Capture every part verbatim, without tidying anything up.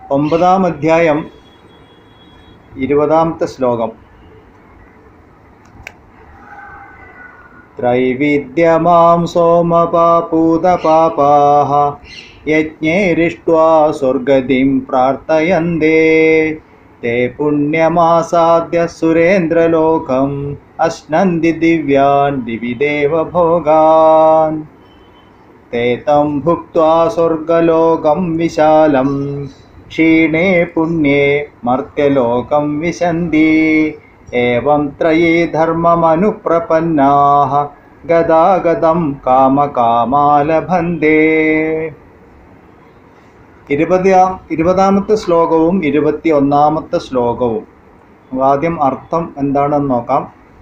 ഒമ്പതാം അധ്യായം ഇരുപതാമത്തെ ശ്ലോകം. ത്രൈവിദ്യമാം സോമപാപൂതപാപാഃ യജ്ഞൈരിഷ്ട്വാ സ്വർഗതിം പ്രാർത്ഥയന്തേ തേ പുണ്യമാസാദ്യ സുരേന്ദ്രലോകം അശ്നന്തി ദിവ്യാൻ ദിവി ദേവഭോഗാൻ തേ തം ഭുക്ത്വാ സ്വർഗലോകം വിശാലം ക്ഷീണേ പുണ്യേ മർത്യലോകം വിശന്തി ഏവം ത്രയീ ധർമ്മമനുപ്രപന്നാഃ ഗദാഗദം കാമകാമാലഭന്തേ. ഇരുപതാം ഇരുപതാമത്തെ ശ്ലോകവും ഇരുപത്തി ഒന്നാമത്തെ ശ്ലോകവും ആദ്യം അർത്ഥം എന്താണെന്ന് നോക്കാം.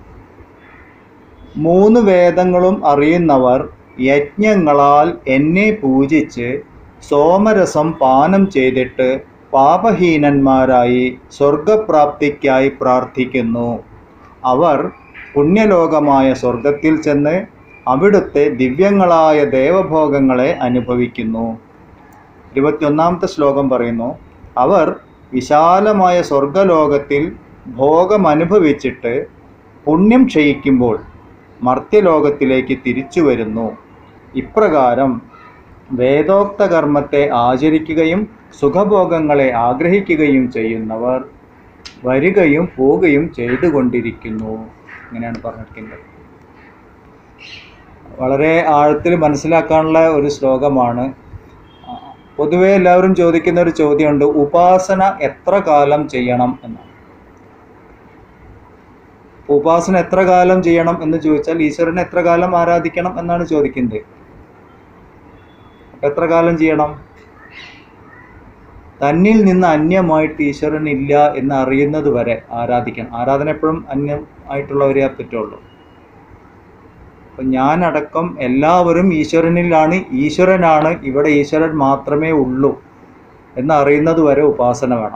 മൂന്ന് വേദങ്ങളും അറിയുന്നവർ യജ്ഞങ്ങളാൽ എന്നെ പൂജിച്ച് സോമരസം പാനം ചെയ്തിട്ട് പാപഹീനന്മാരായി സ്വർഗപ്രാപ്തിക്കായി പ്രാർത്ഥിക്കുന്നു. അവർ പുണ്യലോകമായ സ്വർഗത്തിൽ ചെന്ന് അവിടുത്തെ ദിവ്യങ്ങളായ ദേവഭോഗങ്ങളെ അനുഭവിക്കുന്നു. ഇരുപത്തിയൊന്നാമത്തെ ശ്ലോകം പറയുന്നു, അവർ വിശാലമായ സ്വർഗലോകത്തിൽ ഭോഗമനുഭവിച്ചിട്ട് പുണ്യം ക്ഷയിക്കുമ്പോൾ മർത്യലോകത്തിലേക്ക് തിരിച്ചു വരുന്നു. ഇപ്രകാരം വേദോക്ത കർമ്മത്തെ ആചരിക്കുകയും സുഖഭോഗങ്ങളെ ആഗ്രഹിക്കുകയും ചെയ്യുന്നവർ വരികയും പോവുകയും ചെയ്തുകൊണ്ടിരിക്കുന്നു. ഇങ്ങനെയാണ് പറഞ്ഞിരിക്കുന്നത്. വളരെ ആഴത്തിൽ മനസ്സിലാക്കാനുള്ള ഒരു ശ്ലോകമാണ്. പൊതുവെ എല്ലാവരും ചോദിക്കുന്ന ഒരു ചോദ്യമുണ്ട്, ഉപാസന എത്ര കാലം ചെയ്യണം എന്നാണ്. ഉപാസന എത്ര കാലം ചെയ്യണം എന്ന് ചോദിച്ചാൽ ഈശ്വരനെ എത്ര കാലം ആരാധിക്കണം എന്നാണ് ചോദിക്കുന്നത്. എത്ര കാലം ചെയ്യണം? തന്നിൽ നിന്ന് അന്യമായിട്ട് ഈശ്വരൻ ഇല്ല എന്ന് അറിയുന്നത് വരെ ആരാധിക്കണം. ആരാധന എപ്പോഴും അന്യം ആയിട്ടുള്ളവരെ പറ്റുള്ളൂ. അപ്പം ഞാനടക്കം എല്ലാവരും ഈശ്വരനിലാണ്, ഈശ്വരനാണ്, ഇവിടെ ഈശ്വരൻ മാത്രമേ ഉള്ളൂ എന്നറിയുന്നത് വരെ ഉപാസന വേണം.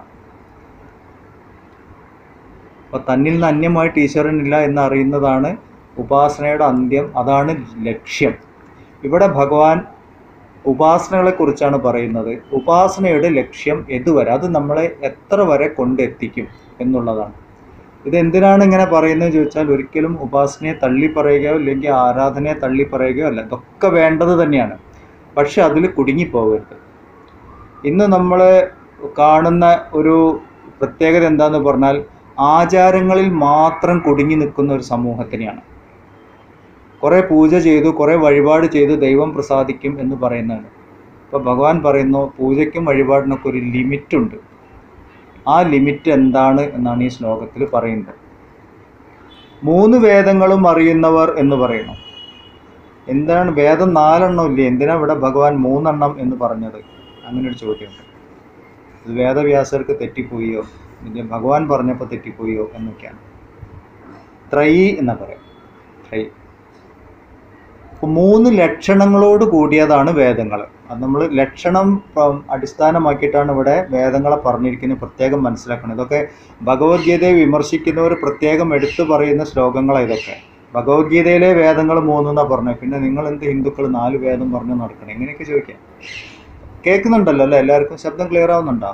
അപ്പം തന്നിൽ നിന്ന് അന്യമായിട്ട് ഈശ്വരനില്ല എന്നറിയുന്നതാണ് ഉപാസനയുടെ അന്ത്യം. അതാണ് ലക്ഷ്യം. ഇവിടെ ഭഗവാൻ ഉപാസനകളെ കുറിച്ചാണ് പറയുന്നത്. ഉപാസനയുടെ ലക്ഷ്യം എതുവരെ, അത് നമ്മളെ എത്ര വരെ കൊണ്ടെത്തിക്കും എന്നുള്ളതാണ്. ഇതെന്തിനാണ് ഇങ്ങനെ പറയുന്നത് ചോദിച്ചാൽ, ഒരിക്കലും ഉപാസനയെ തള്ളി പറയുകയോ അല്ലെങ്കിൽ ആരാധനയെ തള്ളി പറയുകയോ അല്ല. ഇതൊക്കെ വേണ്ടത് തന്നെയാണ്. പക്ഷെ അതിൽ കുടുങ്ങിപ്പോകരുത്. ഇന്ന് നമ്മൾ കാണുന്ന ഒരു പ്രത്യേകത എന്താണെന്ന് പറഞ്ഞാൽ, ആചാരങ്ങളിൽ മാത്രം കുടുങ്ങി നിൽക്കുന്ന ഒരു സമൂഹത്തിനെയാണ്. കുറേ പൂജ ചെയ്തു, കുറേ വഴിപാട് ചെയ്തു ദൈവം പ്രസാദിക്കും എന്ന് പറയുന്നതാണ്. ഇപ്പോൾ ഭഗവാൻ പറയുന്നു, പൂജയ്ക്കും വഴിപാടിനൊക്കെ ഒരു ലിമിറ്റുണ്ട്. ആ ലിമിറ്റ് എന്താണ് എന്നാണ് ഈ ശ്ലോകത്തിൽ പറയുന്നത്. മൂന്ന് വേദങ്ങളും അറിയുന്നവർ എന്ന് പറയുന്നു. എന്താണ് വേദം നാലെണ്ണം ഇല്ലേ, എന്തിനാ ഇവിടെ ഭഗവാൻ മൂന്നെണ്ണം എന്ന് പറഞ്ഞത്? അങ്ങനെ ഒരു ചോദ്യമുണ്ട്. ഇത് വേദവ്യാസർക്ക് തെറ്റിപ്പോയോ, ഇത് ഭഗവാൻ പറഞ്ഞപ്പോൾ തെറ്റിപ്പോയോ എന്നൊക്കെയാണ്. ത്രയി എന്ന് പറയാം. ത്രയി മൂന്ന് ലക്ഷണങ്ങളോട് കൂടിയതാണ് വേദങ്ങൾ. അത് നമ്മൾ ലക്ഷണം അടിസ്ഥാനമാക്കിയിട്ടാണ് ഇവിടെ വേദങ്ങളെ പറഞ്ഞിരിക്കുന്നത്. പ്രത്യേകം മനസ്സിലാക്കണം. ഇതൊക്കെ ഭഗവത്ഗീതയെ വിമർശിക്കുന്നവർ പ്രത്യേകം എടുത്തു പറയുന്ന ശ്ലോകങ്ങളാണ് ഇതൊക്കെ. ഭഗവത്ഗീതയിലെ വേദങ്ങൾ മൂന്നെന്നാണ് പറഞ്ഞത്. പിന്നെ നിങ്ങൾ എന്ത് ഹിന്ദുക്കൾ നാല് വേദം പറഞ്ഞു നടക്കണം? എങ്ങനെയൊക്കെ ചോദിക്കാം. കേൾക്കുന്നുണ്ടല്ലോ അല്ലേ? എല്ലാവർക്കും ശബ്ദം ക്ലിയർ ആവുന്നുണ്ടോ?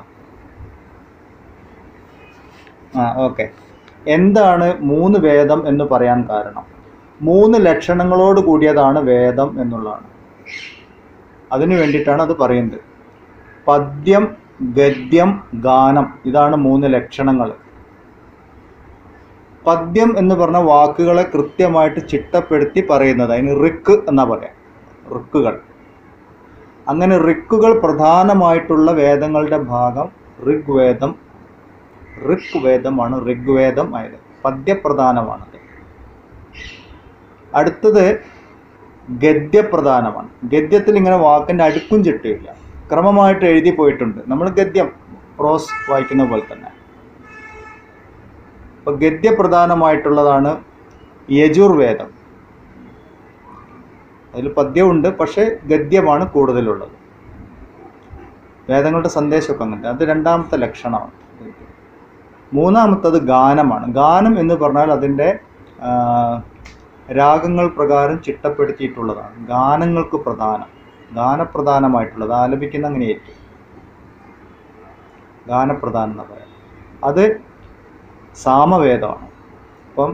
ആ ഓക്കെ. എന്താണ് മൂന്ന് വേദം എന്ന് പറയാൻ കാരണം? മൂന്ന് ലക്ഷണങ്ങളോട് കൂടിയതാണ് വേദം എന്നുള്ളതാണ്. അതിനു വേണ്ടിയിട്ടാണ് അത് പറയുന്നത്. പദ്യം, ഗദ്യം, ഗാനം, ഇതാണ് മൂന്ന് ലക്ഷണങ്ങൾ. പദ്യം എന്ന് പറഞ്ഞ വാക്കുകളെ കൃത്യമായിട്ട് ചിട്ടപ്പെടുത്തി പറയുന്നത്, അതിന് ഋക്ക് എന്നാ പറയാം. ഋക്കുകൾ. അങ്ങനെ ഋക്കുകൾ പ്രധാനമായിട്ടുള്ള വേദങ്ങളുടെ ഭാഗം ഋഗ്വേദം. ഋഗ്വേദമാണ് ഋഗ്വേദം ആയത്. പദ്യപ്രധാനമാണത്. അടുത്തത് ഗദ്യപ്രധാനമാണ്. ഗദ്യത്തിൽ ഇങ്ങനെ വാക്കിൻ്റെ അടുക്കും ചിട്ടയില്ല, ക്രമമായിട്ട് എഴുതി പോയിട്ടുണ്ട്. നമ്മൾ ഗദ്യം പ്രോസ് വായിക്കുന്ന പോലെ തന്നെ. അപ്പോൾ ഗദ്യപ്രധാനമായിട്ടുള്ളതാണ് യജുർവേദം. അതിൽ പദ്യമുണ്ട്, പക്ഷേ ഗദ്യമാണ് കൂടുതലുള്ളത്. വേദങ്ങളുടെ സന്ദേശമൊക്കെ അങ്ങനെ. അത് രണ്ടാമത്തെ ലക്ഷണമാണ്. മൂന്നാമത്തത് ഗാനമാണ്. ഗാനം എന്ന് പറഞ്ഞാൽ അതിൻ്റെ രാഗങ്ങൾ പ്രകാരം ചിട്ടപ്പെടുത്തിയിട്ടുള്ളതാണ്. ഗാനങ്ങൾക്ക് പ്രധാനം, ഗാനപ്രധാനമായിട്ടുള്ളത് ആലപിക്കുന്ന അങ്ങനെയായിരിക്കും. ഗാനപ്രധാനം എന്ന് പറയാം. അത് സാമവേദമാണ്. അപ്പം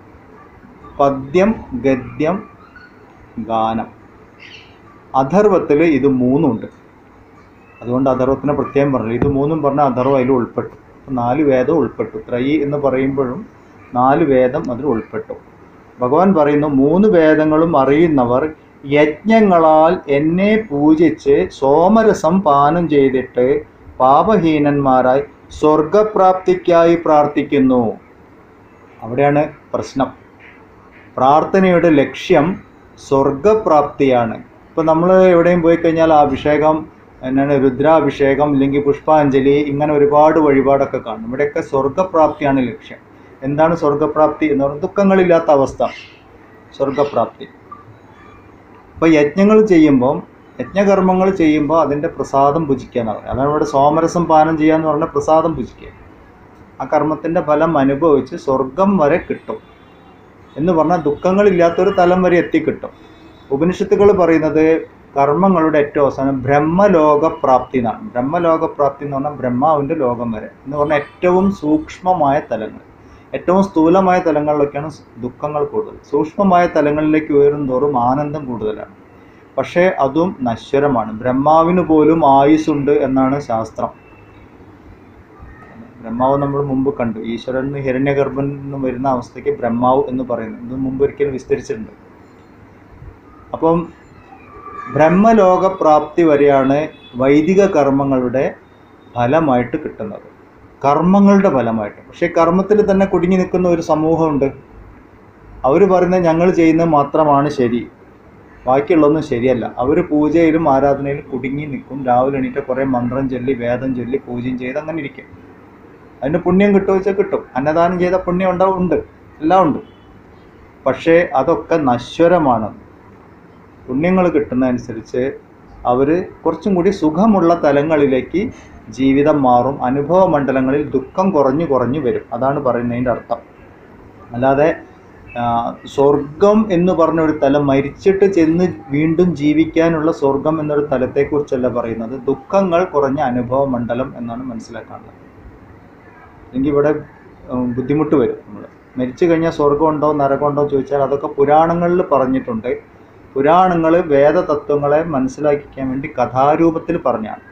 പദ്യം, ഗദ്യം, ഗാനം. അഥർവത്തിൽ ഇത് മൂന്നുണ്ട്. അതുകൊണ്ട് അഥർവത്തിനെ പ്രത്യേകം പറഞ്ഞു. ഇത് മൂന്നും പറഞ്ഞാൽ അഥർവം അതിൽ ഉൾപ്പെട്ടു. നാല് വേദം ഉൾപ്പെട്ടു. ത്രയി എന്ന് പറയുമ്പോഴും നാല് വേദം അതിൽ ഉൾപ്പെട്ടു. ഭഗവാൻ പറയുന്നു, മൂന്ന് വേദങ്ങളും അറിയുന്നവർ യജ്ഞങ്ങളാൽ എന്നെ പൂജിച്ച് സോമരസം പാനം ചെയ്തിട്ട് പാപഹീനന്മാരായി സ്വർഗപ്രാപ്തിക്കായി പ്രാർത്ഥിക്കുന്നു. അവിടെയാണ് പ്രശ്നം. പ്രാർത്ഥനയുടെ ലക്ഷ്യം സ്വർഗപ്രാപ്തിയാണ്. ഇപ്പം നമ്മൾ എവിടെയും പോയി കഴിഞ്ഞാൽ അഭിഷേകം എന്നാണ്, രുദ്രാഭിഷേകം അല്ലെങ്കിൽ പുഷ്പാഞ്ജലി, ഇങ്ങനെ ഒരുപാട് വഴിപാടൊക്കെ കാണും. ഇവിടെയൊക്കെ സ്വർഗപ്രാപ്തിയാണ് ലക്ഷ്യം. എന്താണ് സ്വർഗപ്രാപ്തി എന്ന് പറഞ്ഞാൽ ദുഃഖങ്ങളില്ലാത്ത അവസ്ഥ, സ്വർഗപ്രാപ്തി. അപ്പോൾ യജ്ഞങ്ങൾ ചെയ്യുമ്പം, യജ്ഞകർമ്മങ്ങൾ ചെയ്യുമ്പോൾ അതിൻ്റെ പ്രസാദം ഭുജിക്കുക എന്നാണ് പറയുന്നത്. അതാണ് ഇവിടെ സോമരസം പാനം ചെയ്യുക എന്ന് പറഞ്ഞാൽ പ്രസാദം ഭുജിക്കുക. ആ കർമ്മത്തിൻ്റെ ഫലം അനുഭവിച്ച് സ്വർഗം വരെ കിട്ടും എന്ന് പറഞ്ഞാൽ ദുഃഖങ്ങളില്ലാത്തൊരു തലം വരെ എത്തിക്കിട്ടും. ഉപനിഷത്തുകൾ പറയുന്നത് കർമ്മങ്ങളുടെ ഏറ്റവും അവസാനം ബ്രഹ്മലോകപ്രാപ്തി എന്നാണ്. ബ്രഹ്മലോകപ്രാപ്തി എന്ന് പറഞ്ഞാൽ ബ്രഹ്മാവിൻ്റെ ലോകം വരെ എന്ന് പറഞ്ഞാൽ ഏറ്റവും സൂക്ഷ്മമായ തലങ്ങൾ. ഏറ്റവും സ്ഥൂലമായ തലങ്ങളിലൊക്കെയാണ് ദുഃഖങ്ങൾ കൂടുതൽ. സൂക്ഷ്മമായ തലങ്ങളിലേക്ക് ഉയരുന്തോറും ആനന്ദം കൂടുതലാണ്. പക്ഷേ അതും നശ്വരമാണ്. ബ്രഹ്മാവിന് പോലും ആയുസ്സുണ്ട് എന്നാണ് ശാസ്ത്രം. ബ്രഹ്മാവ് നമ്മൾ മുമ്പ് കണ്ടു. ഈശ്വരൻ ഹിരണ്യഗർഭൻ നിന്ന് വരുന്ന അവസ്ഥയ്ക്ക് ബ്രഹ്മാവ് എന്ന് പറയുന്നത് ഇത് മുമ്പ് ഒരിക്കലും വിസ്തരിച്ചിട്ടുണ്ട്. അപ്പം ബ്രഹ്മലോകപ്രാപ്തി വരെയാണ് വൈദിക കർമ്മങ്ങളുടെ ഫലമായിട്ട് കിട്ടുന്നത്, കർമ്മങ്ങളുടെ ഫലമായിട്ട്. പക്ഷേ കർമ്മത്തിൽ തന്നെ കുടുങ്ങി നിൽക്കുന്ന ഒരു സമൂഹമുണ്ട്. അവർ പറയുന്നത് ഞങ്ങൾ ചെയ്യുന്നത് മാത്രമാണ് ശരി, ബാക്കിയുള്ളതൊന്നും ശരിയല്ല. അവർ പൂജയിലും ആരാധനയിലും കുടുങ്ങി നിൽക്കും. രാവിലെ എണീറ്റ് കുറേ മന്ത്രം ചൊല്ലി വേദം ചൊല്ലി പൂജയും ചെയ്ത് അങ്ങനെ ഇരിക്കും. അതിന് പുണ്യം കിട്ടുമോ വെച്ചാൽ കിട്ടും. അന്നദാനം ചെയ്ത പുണ്യം ഉണ്ടാവും, ഉണ്ട്, എല്ലാം ഉണ്ട്. പക്ഷേ അതൊക്കെ നശ്വരമാണ്. പുണ്യങ്ങൾ കിട്ടുന്നതനുസരിച്ച് അവർ കുറച്ചും കൂടി സുഖമുള്ള തലങ്ങളിലേക്ക് ജീവിതം മാറും. അനുഭവ മണ്ഡലങ്ങളിൽ ദുഃഖം കുറഞ്ഞു കുറഞ്ഞു വരും. അതാണ് പറയുന്നതിൻ്റെ അർത്ഥം. അല്ലാതെ സ്വർഗം എന്ന് പറഞ്ഞ ഒരു തലം, മരിച്ചിട്ട് ചെന്ന് വീണ്ടും ജീവിക്കാനുള്ള സ്വർഗം എന്നൊരു തലത്തെക്കുറിച്ചല്ല പറയുന്നത്. ദുഃഖങ്ങൾ കുറഞ്ഞ അനുഭവ മണ്ഡലം എന്നാണ് മനസ്സിലാക്കാനുള്ളത്. അല്ലെങ്കിൽ ഇവിടെ ബുദ്ധിമുട്ട് വരും. നമ്മൾ മരിച്ചു കഴിഞ്ഞാൽ സ്വർഗമുണ്ടോ നരകമുണ്ടോ ചോദിച്ചാൽ അതൊക്കെ പുരാണങ്ങളിൽ പറഞ്ഞിട്ടുണ്ട്. പുരാണങ്ങൾ വേദതത്വങ്ങളെ മനസ്സിലാക്കിക്കാൻ വേണ്ടി കഥാരൂപത്തിൽ പറഞ്ഞാണ്.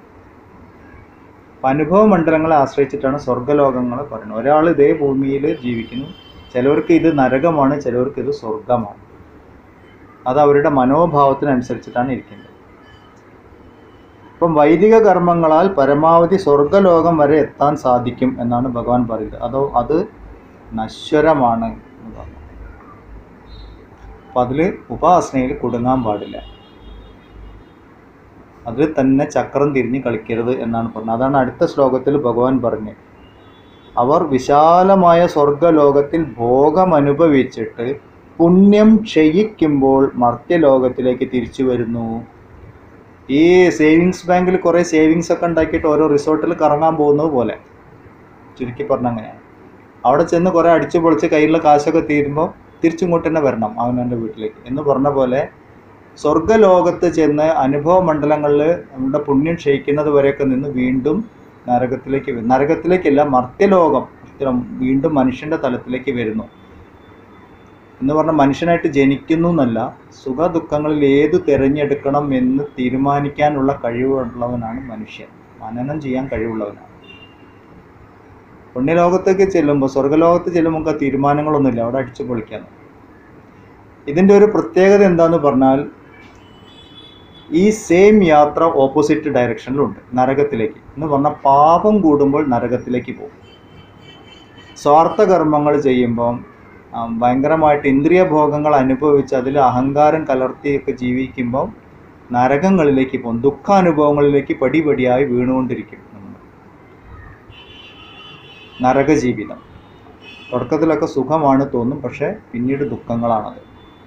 അനുഭവ മണ്ഡലങ്ങളെ ആശ്രയിച്ചിട്ടാണ് സ്വർഗ്ഗലോകങ്ങളെ പറയുന്നത്. ഒരാൾ ഇതേ ഭൂമിയിൽ ജീവിക്കുന്നു, ചിലവർക്ക് ഇത് നരകമാണ്, ചിലവർക്ക് ഇത് സ്വർഗമാണ്. അത് അവരുടെ മനോഭാവത്തിനനുസരിച്ചിട്ടാണ് ഇരിക്കുന്നത്. അപ്പം വൈദിക കർമ്മങ്ങളാൽ പരമാവധി സ്വർഗ്ഗലോകം വരെ എത്താൻ സാധിക്കും എന്നാണ് ഭഗവാൻ പറയുന്നത്. അതോ അത് നശ്വരമാണ് എന്ന് പറഞ്ഞു. അപ്പം അതിൽ ഉപാസനയിൽ കുടുങ്ങാൻ പാടില്ല, അതിൽ തന്നെ ചക്രം തിരിഞ്ഞ് കളിക്കരുത് എന്നാണ് പറഞ്ഞത്. അതാണ് അടുത്ത ശ്ലോകത്തിൽ ഭഗവാൻ പറഞ്ഞത്. അവർ വിശാലമായ സ്വർഗ്ഗലോകത്തിൽ ഭോഗമനുഭവിച്ചിട്ട് പുണ്യം ക്ഷയിക്കുമ്പോൾ മർത്യലോകത്തിലേക്ക് തിരിച്ചു വരുന്നു. ഈ സേവിങ്സ് ബാങ്കിൽ കുറേ സേവിങ്സ് ഒക്കെ ഉണ്ടാക്കിയിട്ട് ഓരോ റിസോർട്ടിൽ കറങ്ങാൻ പോകുന്നത് പോലെ, ചുരുക്കി പറഞ്ഞാൽ അങ്ങനെയാണ്. അവിടെ ചെന്ന് കുറേ അടിച്ചു പൊളിച്ച് കയ്യിലുള്ള കാശൊക്കെ തീരുമ്പോൾ തിരിച്ചിങ്ങോട്ട് തന്നെ വരണം അവനവൻ്റെ വീട്ടിലേക്ക് എന്ന് പറഞ്ഞ പോലെ സ്വർഗ്ഗലോകത്ത് ചെന്ന് അനുഭവ മണ്ഡലങ്ങളിൽ നമ്മുടെ പുണ്യം ക്ഷയിക്കുന്നത് വരെയൊക്കെ നിന്ന് വീണ്ടും നരകത്തിലേക്ക് വരും. നരകത്തിലേക്കല്ല, മർത്യലോകം, വീണ്ടും മനുഷ്യൻ്റെ തലത്തിലേക്ക് വരുന്നു എന്ന് പറഞ്ഞാൽ മനുഷ്യനായിട്ട് ജനിക്കുന്നു എന്നല്ല, സുഖ ദുഃഖങ്ങളിൽ ഏത് തിരഞ്ഞെടുക്കണം എന്ന് തീരുമാനിക്കാനുള്ള കഴിവുള്ളവനാണ് മനുഷ്യൻ. മനനം ചെയ്യാൻ കഴിവുള്ളവനാണ്. പുണ്യലോകത്തേക്ക് ചെല്ലുമ്പോൾ, സ്വർഗ്ഗലോകത്ത് ചെല്ലുമ്പോൾ തീരുമാനങ്ങളൊന്നുമില്ല, അവിടെ അടിച്ചു പൊളിക്കാൻ. ഇതിൻ്റെ ഒരു പ്രത്യേകത എന്താണെന്ന് പറഞ്ഞാൽ ഈ സെയിം യാത്ര ഓപ്പോസിറ്റ് ഡയറക്ഷനിലുണ്ട്, നരകത്തിലേക്ക്. എന്ന് പറഞ്ഞാൽ പാപം കൂടുമ്പോൾ നരകത്തിലേക്ക് പോകും. സ്വാർത്ഥ കർമ്മങ്ങൾ ചെയ്യുമ്പം ഭയങ്കരമായിട്ട് ഇന്ദ്രിയ ഭോഗങ്ങൾ അനുഭവിച്ച് അതിൽ അഹങ്കാരം കലർത്തിയൊക്കെ ജീവിക്കുമ്പം നരകങ്ങളിലേക്ക് പോകും. ദുഃഖാനുഭവങ്ങളിലേക്ക് പടിപടിയായി വീണുകൊണ്ടിരിക്കും നമ്മൾ. നരക ജീവിതം തുടക്കത്തിലൊക്കെ സുഖമാണ് തോന്നും, പക്ഷേ പിന്നീട് ദുഃഖങ്ങളാണത്.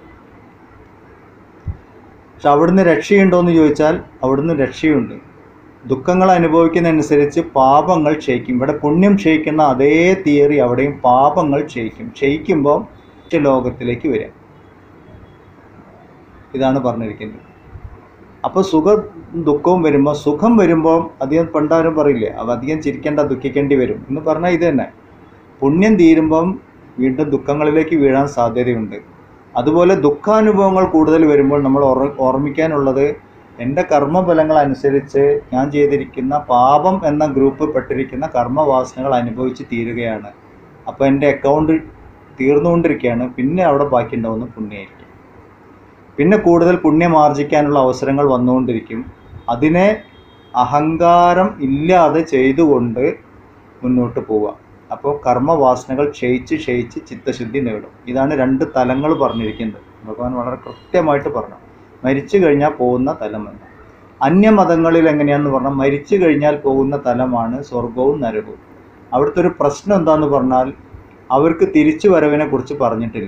പക്ഷെ അവിടുന്ന് രക്ഷയുണ്ടോ എന്ന് ചോദിച്ചാൽ അവിടുന്ന് രക്ഷയുണ്ട്. ദുഃഖങ്ങൾ അനുഭവിക്കുന്നതനുസരിച്ച് പാപങ്ങൾ ക്ഷയിക്കും. ഇവിടെ പുണ്യം ക്ഷയിക്കുന്ന അതേ തിയറി അവിടെയും പാപങ്ങൾ ക്ഷയിക്കും. ക്ഷയിക്കുമ്പോൾ ലോകത്തിലേക്ക് വരാം. ഇതാണ് പറഞ്ഞിരിക്കുന്നത്. അപ്പോൾ സുഖം ദുഃഖവും വരുമ്പോൾ, സുഖം വരുമ്പോൾ അധികം പണ്ടാരും പറയില്ലേ, അപ്പോൾ അധികം ചിരിക്കേണ്ട ദുഃഖിക്കേണ്ടി വരും എന്ന് പറഞ്ഞാൽ ഇത് തന്നെ. പുണ്യം തീരുമ്പം വീണ്ടും ദുഃഖങ്ങളിലേക്ക് വീഴാൻ സാധ്യതയുണ്ട്. അതുപോലെ ദുഃഖാനുഭവങ്ങൾ കൂടുതൽ വരുമ്പോൾ നമ്മൾ ഓർ ഓർമ്മിക്കാനുള്ളത് എൻ്റെ കർമ്മഫലങ്ങൾ അനുസരിച്ച് ഞാൻ ചെയ്തിരിക്കുന്ന പാപം എന്ന ഗ്രൂപ്പ് പെട്ടിരിക്കുന്ന കർമ്മവാസനകൾ അനുഭവിച്ച് തീരുകയാണ്. അപ്പോൾ എൻ്റെ അക്കൗണ്ട് തീർന്നുകൊണ്ടിരിക്കുകയാണ്. പിന്നെ അവിടെ ബാക്കി ഉണ്ടാവുന്ന പുണ്യമായിരിക്കും. പിന്നെ കൂടുതൽ പുണ്യം ആർജിക്കാനുള്ള അവസരങ്ങൾ വന്നുകൊണ്ടിരിക്കും. അതിനെ അഹങ്കാരം ഇല്ലാതെ ചെയ്തുകൊണ്ട് മുന്നോട്ട് പോവുക. അപ്പോൾ കർമ്മവാസനകൾ ക്ഷയിച്ച് ക്ഷയിച്ച് ചിത്തശുദ്ധി നേടും. ഇതാണ് രണ്ട് തലങ്ങൾ പറഞ്ഞിരിക്കുന്നത്. ഭഗവാൻ വളരെ കൃത്യമായിട്ട് പറഞ്ഞു. മരിച്ചു കഴിഞ്ഞാൽ പോകുന്ന തലമെന്ന്. അന്യമതങ്ങളിൽ എങ്ങനെയാണെന്ന് പറഞ്ഞാൽ മരിച്ചു കഴിഞ്ഞാൽ പോകുന്ന തലമാണ് സ്വർഗവും നരകവും. അവിടുത്തെ ഒരു പ്രശ്നം എന്താണെന്ന് പറഞ്ഞാൽ അവർക്ക് തിരിച്ചു വരവിനെ കുറിച്ച് പറഞ്ഞിട്ടില്ല.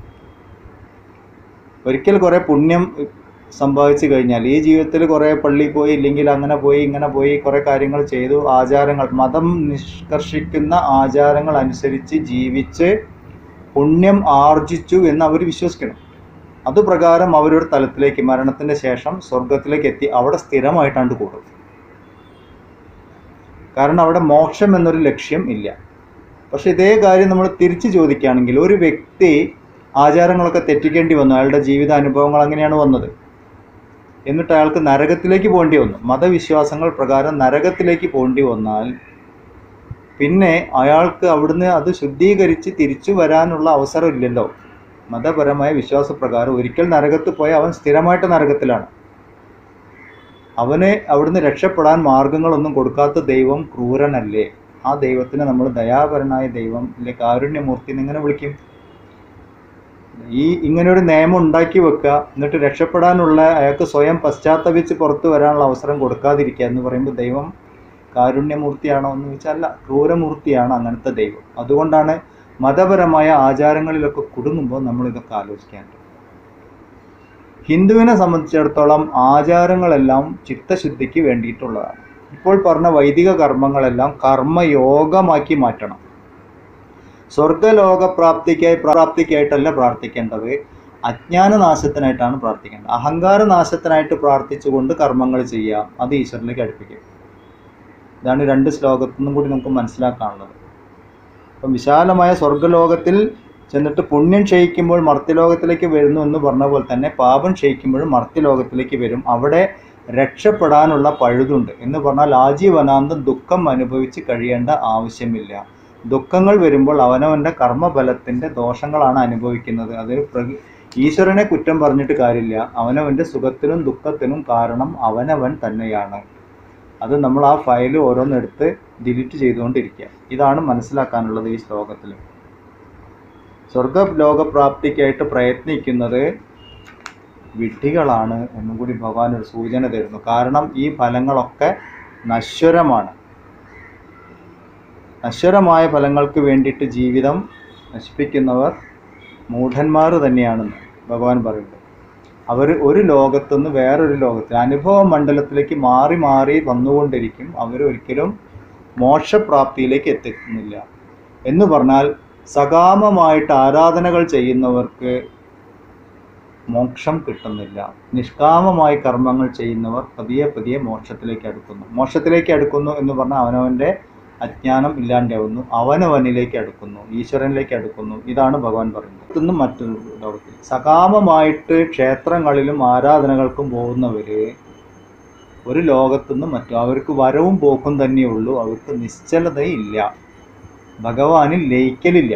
ഒരിക്കൽ കുറേ പുണ്യം സമ്പാദിച്ചു കഴിഞ്ഞാൽ ഈ ജീവിതത്തിൽ കുറേ പള്ളിയിൽ പോയി, ഇല്ലെങ്കിൽ അങ്ങനെ പോയി ഇങ്ങനെ പോയി കുറേ കാര്യങ്ങൾ ചെയ്തു, ആചാരങ്ങൾ മതം നിഷ്കർഷിക്കുന്ന ആചാരങ്ങൾ അനുസരിച്ച് ജീവിച്ച് പുണ്യം ആർജിച്ചു എന്ന് അവർ വിശ്വസിക്കണം. അതുപ്രകാരം അവരൊരു തലത്തിലേക്ക് മരണത്തിൻ്റെ ശേഷം സ്വർഗത്തിലേക്ക് എത്തി അവിടെ സ്ഥിരമായിട്ടാണ്ട് കൂടും. കാരണം അവിടെ മോക്ഷം എന്നൊരു ലക്ഷ്യം ഇല്ല. പക്ഷെ ഇതേ കാര്യം നമ്മൾ തിരിച്ചു ചോദിക്കുകയാണെങ്കിൽ, ഒരു വ്യക്തി ആചാരങ്ങളൊക്കെ തെറ്റിക്കേണ്ടി വന്നു, അയാളുടെ ജീവിതാനുഭവങ്ങൾ അങ്ങനെയാണ് വന്നത്, എന്നിട്ട് അയാൾക്ക് നരകത്തിലേക്ക് പോകേണ്ടി വന്നു, മതവിശ്വാസങ്ങൾ പ്രകാരം നരകത്തിലേക്ക് പോകേണ്ടി വന്നാൽ പിന്നെ അയാൾക്ക് അവിടുന്ന് അത് ശുദ്ധീകരിച്ച് തിരിച്ചു വരാനുള്ള അവസരം ഇല്ലല്ലോ. മതപരമായ വിശ്വാസപ്രകാരം ഒരിക്കൽ നരകത്ത് പോയ അവൻ സ്ഥിരമായിട്ട് നരകത്തിലാണ്. അവന് അവിടുന്ന് രക്ഷപ്പെടാൻ മാർഗങ്ങളൊന്നും കൊടുക്കാത്ത ദൈവം ക്രൂരനല്ലേ? ആ ദൈവത്തിനെ നമ്മൾ ദയാപരനായ ദൈവം അല്ലെ കാരുണ്യമൂർത്തി എന്നെങ്ങനെ വിളിക്കും? ഈ ഇങ്ങനെയൊരു നിയമം ഉണ്ടാക്കി വെക്കുക, എന്നിട്ട് രക്ഷപ്പെടാനുള്ള അയാൾക്ക് സ്വയം പശ്ചാത്തപിച്ച് പുറത്തു വരാനുള്ള അവസരം കൊടുക്കാതിരിക്കുക എന്ന് പറയുമ്പോൾ ദൈവം കാരുണ്യമൂർത്തിയാണോ എന്ന് ചോദിച്ചാൽ അല്ല, ക്രൂരമൂർത്തിയാണ് അങ്ങനത്തെ ദൈവം. അതുകൊണ്ടാണ് മതപരമായ ആചാരങ്ങളിലൊക്കെ കുടുങ്ങുമ്പോൾ നമ്മളിതൊക്കെ ആലോചിക്കേണ്ടത്. ഹിന്ദുവിനെ സംബന്ധിച്ചിടത്തോളം ആചാരങ്ങളെല്ലാം ചിത്തശുദ്ധിക്ക് വേണ്ടിയിട്ടുള്ളതാണ്. ഇപ്പോൾ പറഞ്ഞ വൈദിക കർമ്മങ്ങളെല്ലാം കർമ്മയോഗമാക്കി മാറ്റണം. സ്വർഗലോകപ്രാപ്തിക്കായി പ്രാപ്തിക്കായിട്ടല്ല പ്രാർത്ഥിക്കേണ്ടത്, അജ്ഞാനനാശത്തിനായിട്ടാണ് പ്രാർത്ഥിക്കേണ്ടത്. അഹങ്കാരനാശത്തിനായിട്ട് പ്രാർത്ഥിച്ചുകൊണ്ട് കർമ്മങ്ങൾ ചെയ്യാം, അത് ഈശ്വരനിലേക്ക് അടുപ്പിക്കും. ഇതാണ് രണ്ട് ശ്ലോകത്തിൽ നിന്നും കൂടി നമുക്ക് മനസ്സിലാക്കാനുള്ളത്. അപ്പം വിശാലമായ സ്വർഗലോകത്തിൽ ചെന്നിട്ട് പുണ്യം ക്ഷയിക്കുമ്പോൾ മർത്യലോകത്തിലേക്ക് വരുന്നു എന്ന് പറഞ്ഞ പോലെ തന്നെ പാപം ക്ഷയിക്കുമ്പോഴും മർത്യലോകത്തിലേക്ക് വരും. അവിടെ രക്ഷപ്പെടാനുള്ള പഴുതുണ്ട് എന്ന് പറഞ്ഞാൽ ആജീവനാന്തം ദുഃഖം അനുഭവിച്ച് കഴിയേണ്ട ആവശ്യമില്ല. ദുഃഖങ്ങൾ വരുമ്പോൾ അവനവൻ്റെ കർമ്മഫലത്തിൻ്റെ ദോഷങ്ങളാണ് അനുഭവിക്കുന്നത്. അത് ഈശ്വരനെ കുറ്റം പറഞ്ഞിട്ട് കാര്യമില്ല. അവനവൻ്റെ സുഖത്തിനും ദുഃഖത്തിനും കാരണം അവനവൻ തന്നെയാണ്. അത് നമ്മൾ ആ ഫയൽ ഓരോന്നെടുത്ത് ഡിലീറ്റ് ചെയ്തുകൊണ്ടിരിക്കുക. ഇതാണ് മനസ്സിലാക്കാനുള്ളത് ഈ ശ്ലോകത്തിൽ. സ്വർഗലോകപ്രാപ്തിക്കായിട്ട് പ്രയത്നിക്കുന്നത് വിഡ്ഢികളാണ് എന്നും കൂടി ഭഗവാൻ ഒരു സൂചന തരുന്നു. കാരണം ഈ ഫലങ്ങളൊക്കെ നശ്വരമാണ്. നശ്വരമായ ഫലങ്ങൾക്ക് വേണ്ടിയിട്ട് ജീവിതം നശിപ്പിക്കുന്നവർ മൂഢന്മാർ തന്നെയാണെന്ന് ഭഗവാൻ പറയുന്നത്. അവർ ഒരു ലോകത്തുനിന്ന് വേറൊരു ലോകത്തിൽ അനുഭവ മണ്ഡലത്തിലേക്ക് മാറി മാറി വന്നുകൊണ്ടിരിക്കും. അവരൊരിക്കലും മോക്ഷപ്രാപ്തിയിലേക്ക് എത്തിക്കുന്നില്ല. എന്ന് പറഞ്ഞാൽ സകാമമായിട്ട് ആരാധനകൾ ചെയ്യുന്നവർക്ക് മോക്ഷം കിട്ടുന്നില്ല. നിഷ്കാമമായി കർമ്മങ്ങൾ ചെയ്യുന്നവർ പതിയെ പതിയെ മോക്ഷത്തിലേക്ക് അടുക്കുന്നു. മോക്ഷത്തിലേക്ക് അടുക്കുന്നു എന്ന് പറഞ്ഞാൽ അവനവൻ്റെ അജ്ഞാനം ഇല്ലാണ്ടാവുന്നു, അവനവനിലേക്ക് അടുക്കുന്നു, ഈശ്വരനിലേക്ക് അടുക്കുന്നു. ഇതാണ് ഭഗവാൻ പറയുന്നത്. ഇന്നും മറ്റൊരു ലോകത്തിൽ സകാമമായിട്ട് ക്ഷേത്രങ്ങളിലും ആരാധനകൾക്കും പോകുന്നവർ ഒരു ലോകത്തുനിന്നും മറ്റു അവർക്ക് വരവും പോക്കും തന്നെയുള്ളൂ. അവർക്ക് നിശ്ചലതയില്ല, ഭഗവാനിൽ ലയിക്കലില്ല.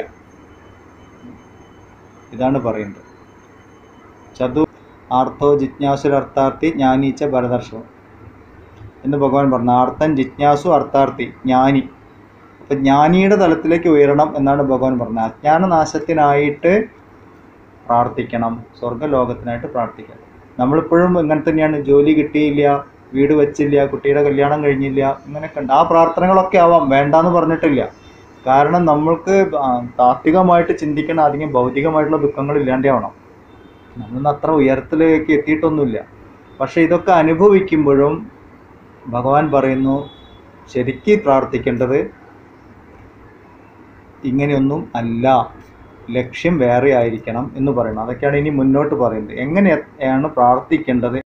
ഇതാണ് പറയുന്നത്. ചതു ആർത്തോ ജിജ്ഞാസുരർത്ഥാർത്ഥി ജ്ഞാനീച്ച ഭരതർഷവും എന്ന് ഭഗവാൻ പറഞ്ഞു. ആർത്തൻ ജിജ്ഞാസു അർത്ഥാർത്ഥി ജ്ഞാനി. അപ്പം ജ്ഞാനിയുടെ തലത്തിലേക്ക് ഉയരണം എന്നാണ് ഭഗവാൻ പറഞ്ഞത്. അജ്ഞാനനാശത്തിനായിട്ട് പ്രാർത്ഥിക്കണം, സ്വർഗലോകത്തിനായിട്ട് പ്രാർത്ഥിക്കണം. നമ്മളിപ്പോഴും ഇങ്ങനെ തന്നെയാണ്. ജോലി കിട്ടിയില്ല, വീട് വെച്ചില്ല, കുട്ടിയുടെ കല്യാണം കഴിഞ്ഞില്ല, ഇങ്ങനെയൊക്കെ ഉണ്ട്. ആ പ്രാർത്ഥനകളൊക്കെ ആവാം, വേണ്ടാന്ന് പറഞ്ഞിട്ടില്ല. കാരണം നമ്മൾക്ക് താത്വികമായിട്ട് ചിന്തിക്കണം, അധികം ഭൗതികമായിട്ടുള്ള ദുഃഖങ്ങൾ ഇല്ലാണ്ടാവണം. നമ്മളൊന്നും അത്ര ഉയരത്തിലേക്ക് എത്തിയിട്ടൊന്നുമില്ല. പക്ഷെ ഇതൊക്കെ അനുഭവിക്കുമ്പോഴും ഭഗവാൻ പറയുന്നു ശരിക്ക് പ്രാർത്ഥിക്കേണ്ടത് ഇങ്ങനെയൊന്നും അല്ല, ലക്ഷ്യം വേറെ ആയിരിക്കണം എന്ന് പറയുന്നത്. അതൊക്കെയാണ് ഇനി മുന്നോട്ട് പറയുന്നത്. എങ്ങനെയാണ് പ്രാർത്ഥിക്കേണ്ടത്,